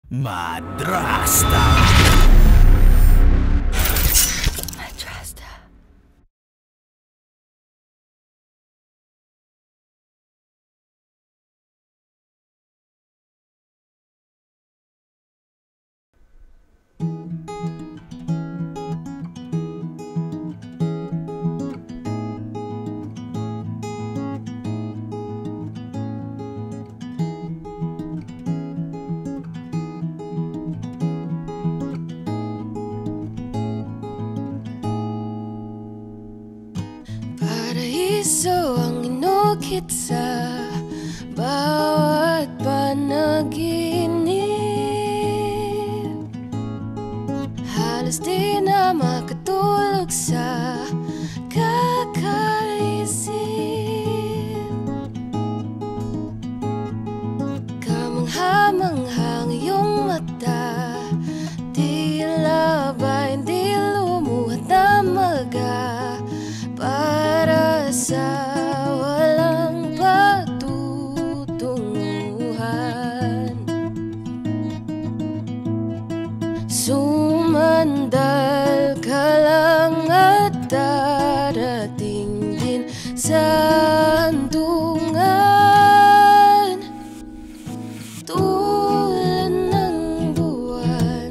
MadRasta. MadRasta. Paraiso ang inukit sa bawat panaginip. Halos di na makatulog sa kakaisip. Kamangha-mangha ngayong mata, tila ba hindi lumuhat na maga. Para sa walang patutunguhan, sumandal ka lang at darating din sa handungan. Tulad ng buwan,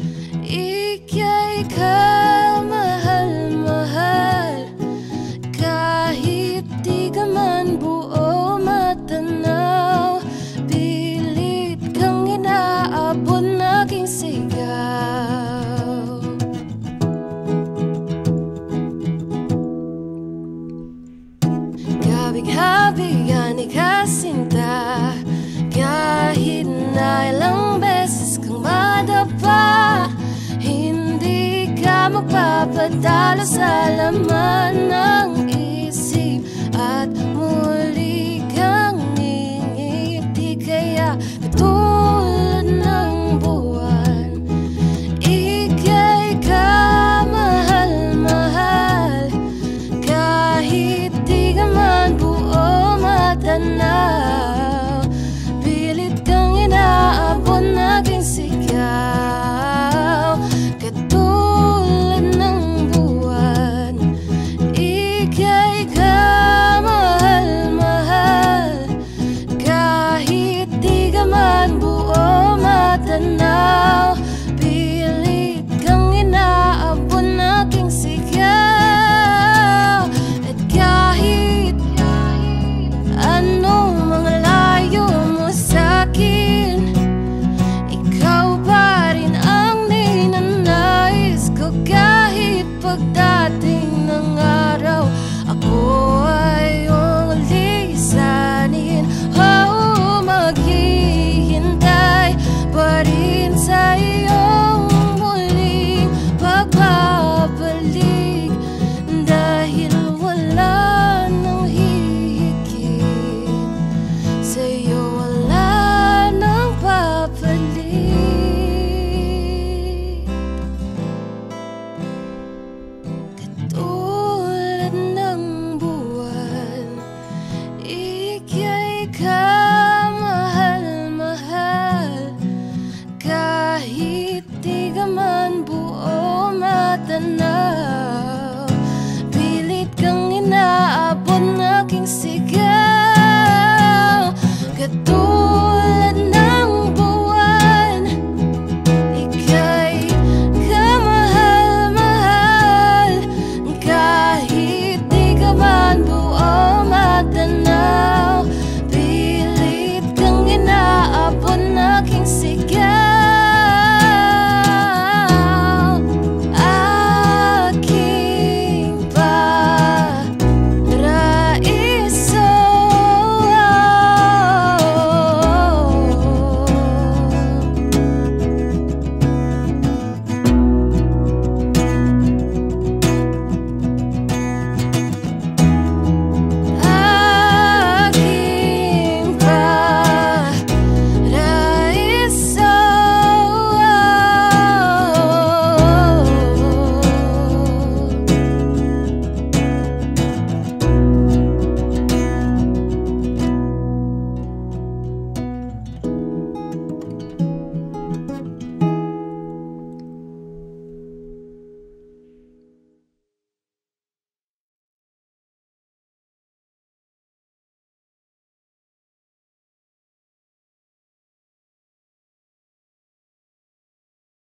ika'y kamahal-mahal. Kahit di ka man buo matanaw, pilit kang inaabot aking sigaw. Kabig-habigan ikasinta, kahit na ilang beses kang madapa, hindi ka magpapadalo sa laman ng isip at muli kang ngingiti. Kaya